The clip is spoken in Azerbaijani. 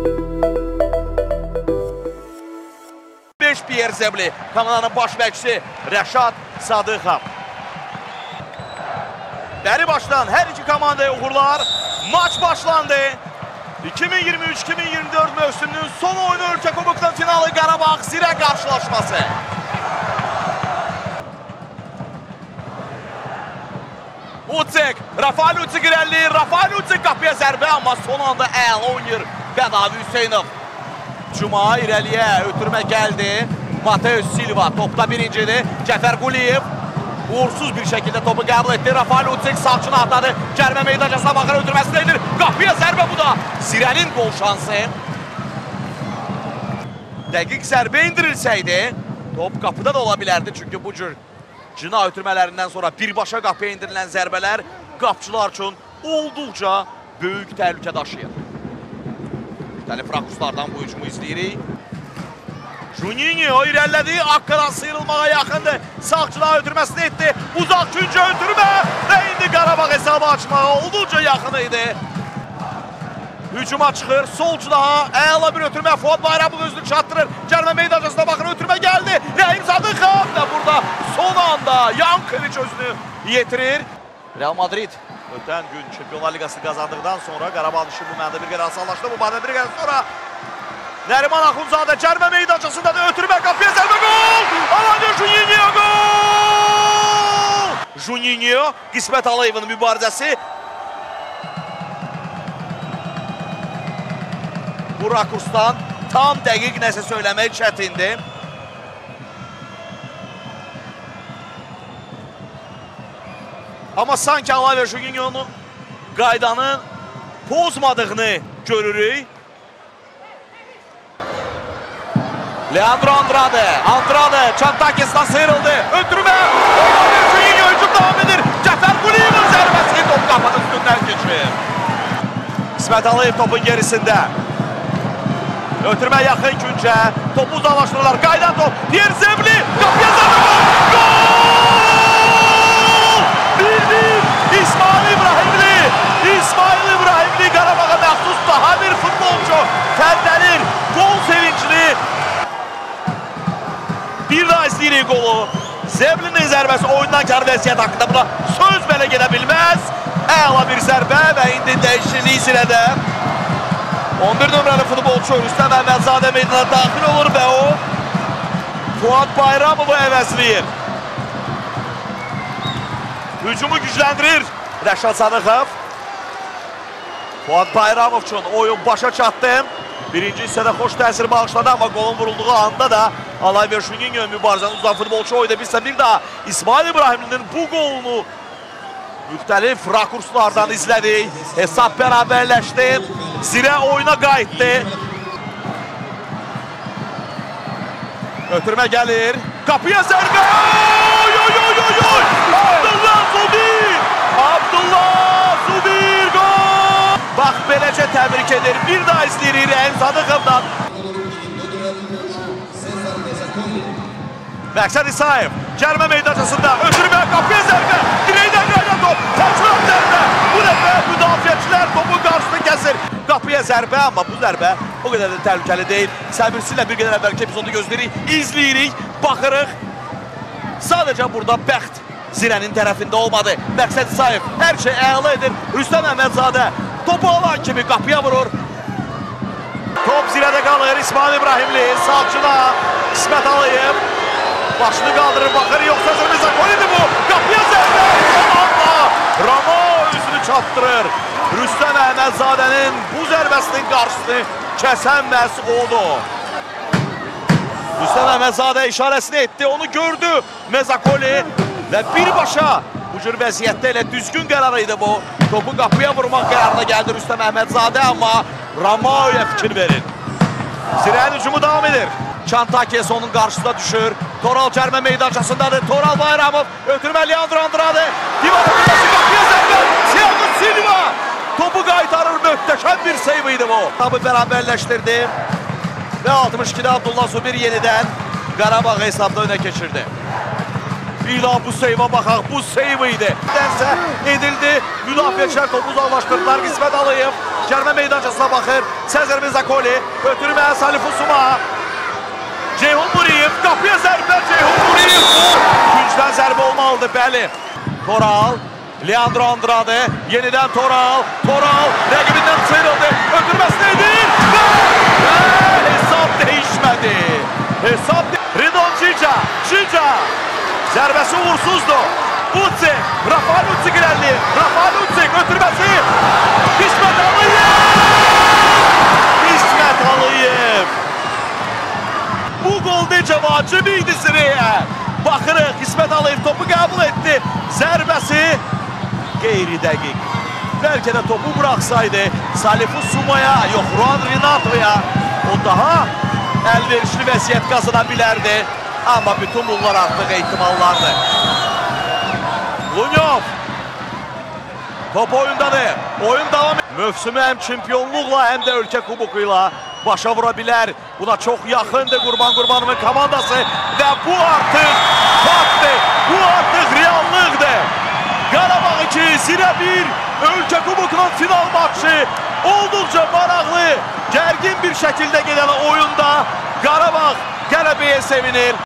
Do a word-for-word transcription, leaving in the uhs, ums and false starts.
Pierre Zebli, komandanın baş məşqçisi Rəşad Sadıxov. Bəri başdan hər iki komandaya uğurlar. Maç başlandı. iki min iyirmi üç iki min iyirmi dörd mövsümünün son oyunu Ölkə Kubok'tan finalı Qarabağ Zirə qarşılaşması. Ucik, Rafael Ucik irəliləyir. Rafael Ucik qapıya zərbə, amma son anda əl oynayır Bədavi Hüseynov. Cuma irəliyə ötürmə gəldi. Mateus Silva topda birincidir. Cəfər Quliyev uğursuz bir şəkildə topu qəbul etdi. Rafael Ucik sağçını atladı. Cərimə meydancasına baxır, ötürməsini edir. Qapıya zərbə, bu da Zirənin qol şansı. Dəqiq zərbə indirilsəydi, top qapıda da ola bilərdi. Çünki bu cür cina ötürmələrindən sonra birbaşa qapıya indirilən zərbələr qapçılar üçün olduqca böyük təhlükə daşıyır. Müxtəlif rakurslardan bu hücumu izləyirik. Juninho irəlilədi, Akka'dan sıyrılmağa yaxındır. Sağçılar ötürməsini etdi. Uzaq üçüncü ötürmə və indi Qarabağ hesabı açmağa olduqca yaxın idi. Hücuma çıxır, solcu daha əla bir ötürmə. Fuad Bayramov özünü çatdırır. Cərimə meydancasına baxır, ötürmə gəldi. Rəhim Sadıxov da burada son anda Yankovic özünü yetirir. Real Madrid ötən gün Çempionlar Liqasını qazandıqdan sonra Qarabağ dışı bu məndə bir qədər asanlaşdı. Bu məndə bir qədər sonra Nəriman Axundzadə cərimə meydancasında da ötürmə, qapıya zərbə, gol! Alancı Juninho, gol! Juninho, Qismət Alayevin mübarizəsi. Bu rakursdan tam dəqiq nəsə söyləmək çətindir. Amma sanki Alaver Juninho'nun qaydanı pozmadığını görürük. Leandro Andrade, Andrade Çantakes'dan sıyrıldı. Ötürmə, Alaver Juninho hücum devam edir. Cəfər Quliyevin zərbəsi top qapanın üstündən geçir. İsmet Alayev topun gerisində. Ötürmə yaxın küncə, topu uzaqlaşdırırlar. Qaydan top, Pierre Zebli, qapıya zərbə, gol! bir bir İsmail İbrahimli, İsmail İbrahimli Qarabağa məxsus daha bir futbolcu fərdlənir, gol sevincli. Bir daha izləyirik qolu. Zeblinin zərbəsi oyundan kar vəziyyət haqqında, buna söz belə gedə bilməz. Əla bir zərbə və indi dəyişiklik Zirədə. on bir nömrəli futbolçu Rüstəm Əhmədzadə meydana daxil olur və o Fuad Bayramovu əvəzləyir. Hücumu gücləndirir Rəşad Sadıxov. Fuad Bayramov üçün oyun başa çatdı. Birinci hissədə xoş təsir bağışladı, amma qolun vurulduğu anda da Alaver Juninho mübarizənin uzan futbolçu oydu. Bizsə bir daha İsmail İbrahimlinin bu qolunu müxtəlif rakurslardan izlədik. Hesab bərabərləşdi. Zirə oyuna qayıtdı. Ötürmə gəlir. Qapıya zərbə. Oy oy oy oy oy. Abdullah Zubir. Abdullah Zubir gol. Bax beləcə təbrik edir. Bir daha izləyirik Rəhim Sadıxovdan. Məqsəd İsayev. Cərimə meydancasında ötürmə, qapıya zərbə. Dirəkdən qaydan top. Təçmət zərbə. Bu dəfə müdafiəçilər topun qarşısını kəsir. Qapıya zərbə, amma bu zərbə o qədər də təhlükəli deyil. Səbirsilə bir qədər əvvəlki epizodu gözləyirik, izləyirik, baxırıq. Sadəcə burada bəxt Zirənin tərəfində olmadı. Məqsəd İsayev hər şey əla edir. Rüstəm Əhmədzadə topu alan kimi qapıya vurur. Top Zirədə qalır. İsmail İbrahimli sağçıda İsmet Alayev başını qaldırır, baxır, yoxsa Zirmizakolidir bu. Qapıya zərbə. Amma Ramo özünü çatdırır. Rüstəm Əhmədzadənin bu zərbəsinin qarşısını kəsən məhz odur. Rüstəm Əhmədzadə işarəsini etdi, onu gördü Mezakoli və birbaşa bu cür vəziyyətdə elə düzgün qərar idi bu. Topu qapıya vurmaq qərarına gəldi Rüstəm Əhmədzadə, amma Ramoya fikir verir. Zirənin hücumu davam edir. Çantakes onun qarşısında düşür. Toral cərimə meydancasındadır. Toral Bayramov, ötürmə Leandro Andrade. Divar ötürməsi, qapıya zərbə. Thiago Silva topu qaytarır, möhtəşəm bir seyv idi bu. Tabi bərabərləşdirdi və altmış ikidə Abdullah Zubir yenidən Qarabağ hesabda önə keçirdi. Bir daha bu seyve bakaq, bu seyve idi. Dənsə edildi, müdafiəçilər topu uzaqlaşdırdılar. Qismət Aliyev cərimə meydançasına baxır. Sezar Mizakoli ötürmə Salif Usuma. Ceyhun Buriyev qapıya zərbə, Ceyhun Buriyev güncdən zərbə olmalıdır, bəli. Toral, Leandro Andrade, yenidən Toral, Toral rəqibindən sıyrıldı, ötürməsini edir və hesab dəyişmədi. Hesab de Ridon Cica, Cica zərbəsi uğursuzdur. Utsik, Rafael Utsik ilerleyir, Rafael Utsik ötürməsi, İsmet Aliyev! İsmet Aliyev! Bu gol necə vacib idi Sirəyə. Baxırıq, İsmet Aliyev topu qəbul etdi. Zərbəsi qeyri dəqiq. Bəlkə də topu bıraxsaydı Salif Usuma'ya, yox Ruan Rinato'ya o daha əlverişli vəziyyət qazana bilərdi. Amma bütün bunlar artıq ehtimallardır. Lunyov top oyundadır. Oyun devam edir. Mövsümü həm çempionluqla, həm də ölkə kubokuyla başa vura bilər. Buna çox yaxındır Qurban Qurbanovun komandası və bu artıq faktdır. Bu artıq reallıqdır. Qarabağ iki, Zirə bir, ölkə kubokunun final maçı olduqca maraqlı, gərgin bir şəkildə gedən oyunda Qarabağ qələbəyə sevinir.